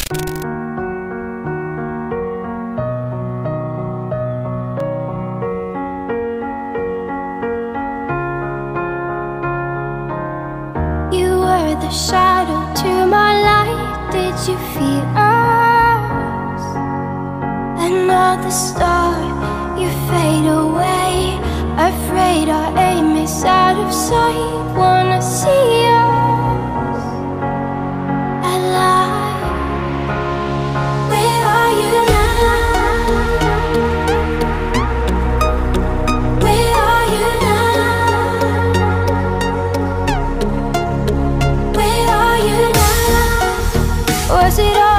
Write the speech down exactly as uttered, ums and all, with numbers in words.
The shadow to my light, did you feel us? Another star, you fade away. Afraid our aim is out of sight. Wanna see us alive. Where are you now? Where are you now? Was it all